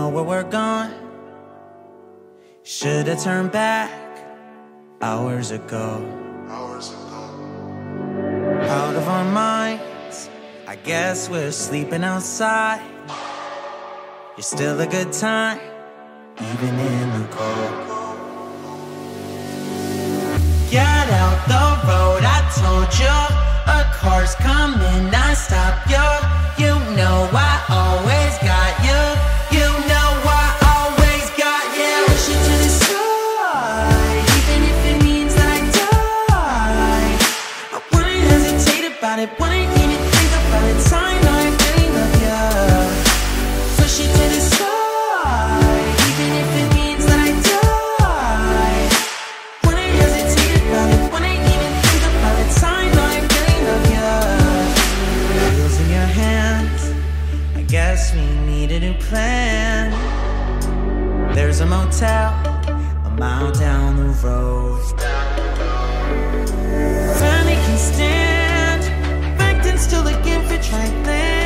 know where we're going. Should've turned back hours ago. Out of our minds, I guess we're sleeping outside. You're still a good time, even in the cold. Get out the road, I told you. A car's coming, I stop you. You know I always got you. You know I always got you. Push it to the side, even if it means that I die. I wouldn't hesitate about it, wouldn't even think about it. I know I really love you. Push it to the side, even if it means that I die. Wouldn't hesitate about it, wouldn't even think about it. I know I really love you. Wheels in your hands, I guess we need a new plan. There's a motel a mile down the road. Family can stand, back then still looking for try plan.